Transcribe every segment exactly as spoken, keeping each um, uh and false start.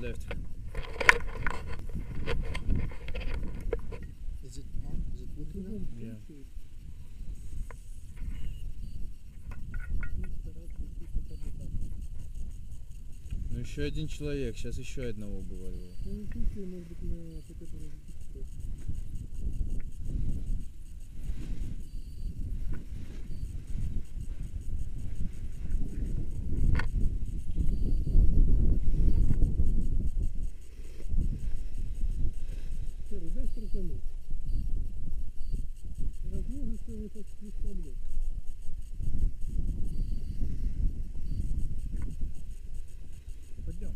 left hand. Is it on? Is it working now? Yeah. Ну еще один человек, сейчас еще одного убывали. Ну, в случае, может быть, на хотя бы разбить. Серый, дай стартануть. Размножится его сейчас без проблем. Пойдем.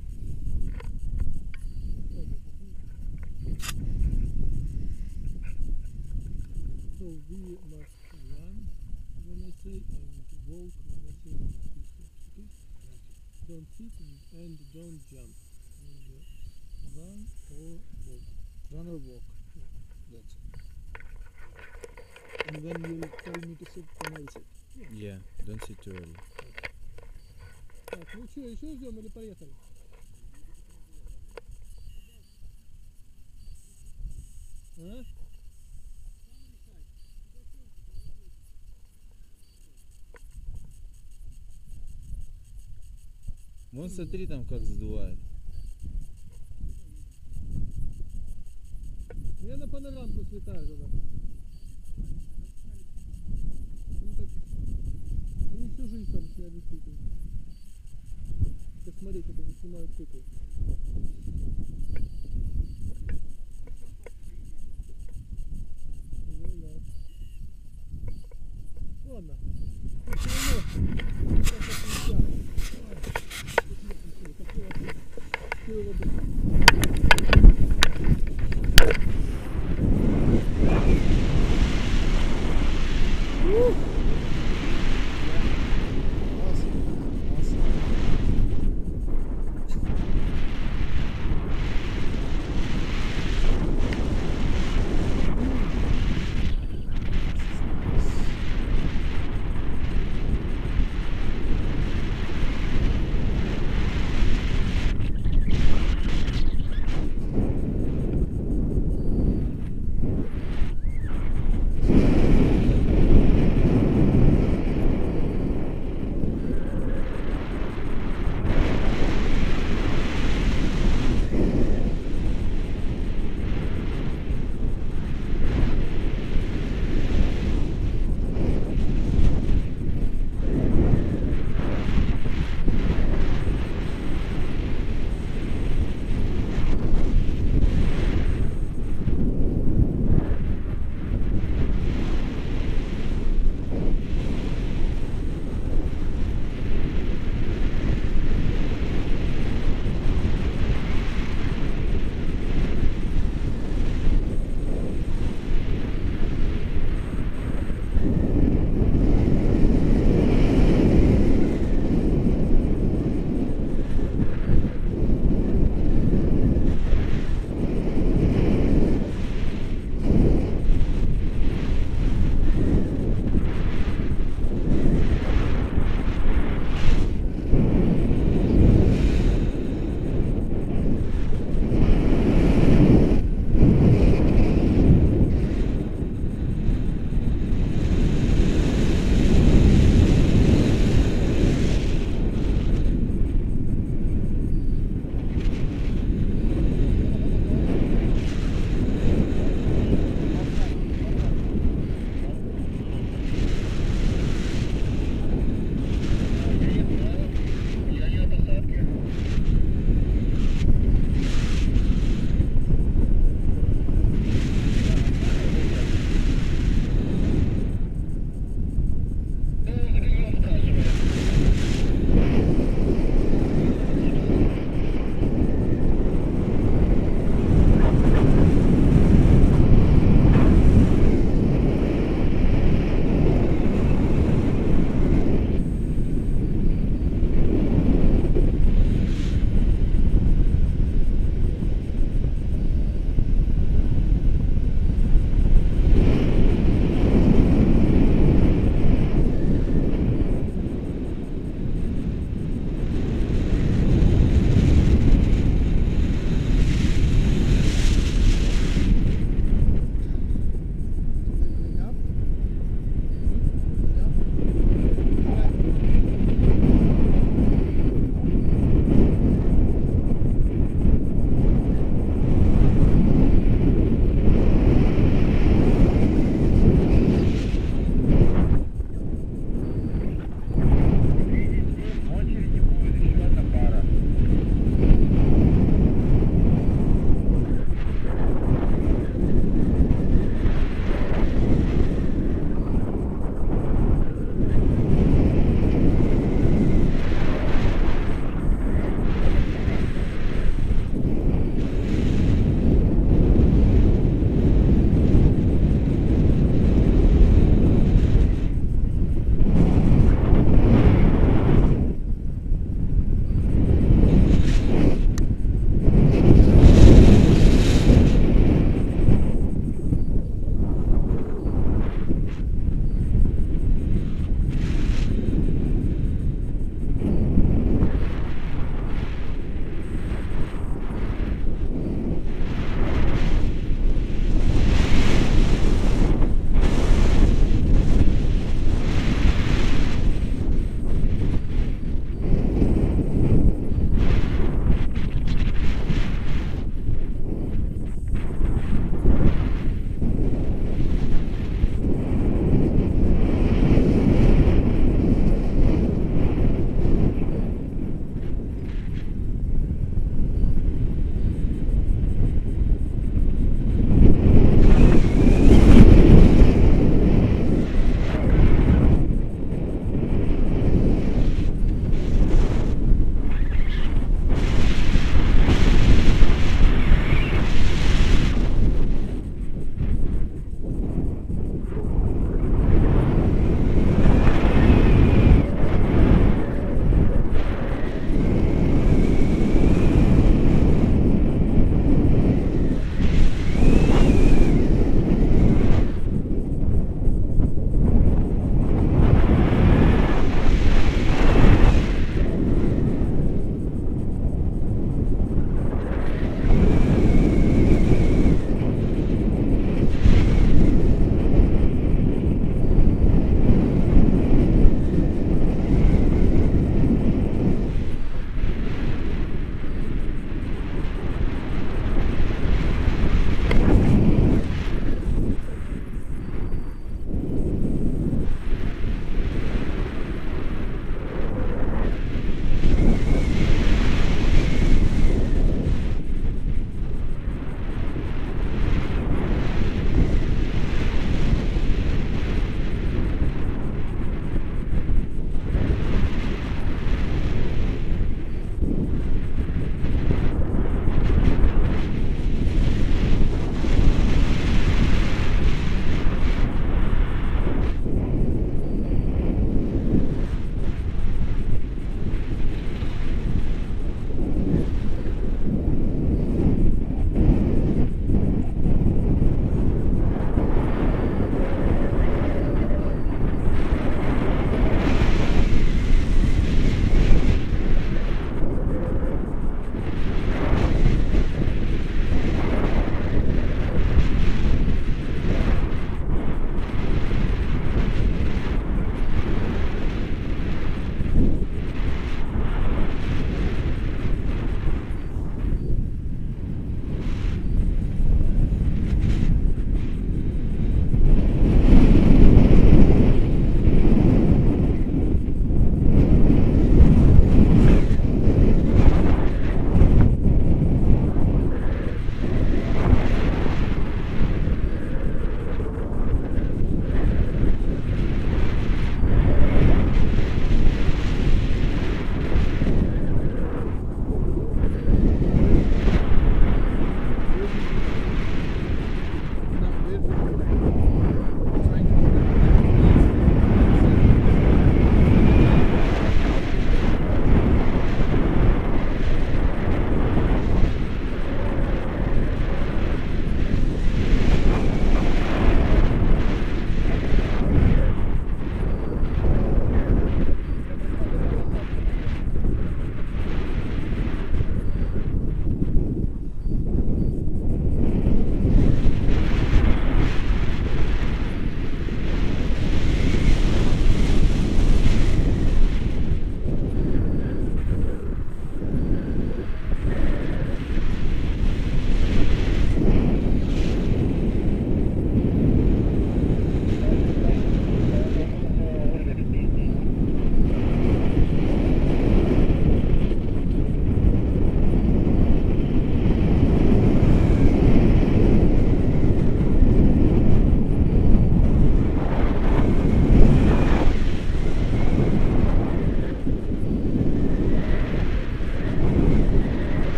So we must run when I say and walk when I say two steps, okay? Don't sit and, and don't jump. And, uh, run or walk. Run or walk? Yeah. That's it. And when you tell me to sit, then I'll sit. Yeah, don't sit too early. Так, ну что, еще ждем или поехали? А? Вон смотри там как задувает. Я на панорамку слетаю туда. Ну, так, они всю жизнь там себя высыпают. Посмотри, как они снимают куклу. Ну, да. Ладно. Все равно. Сейчас я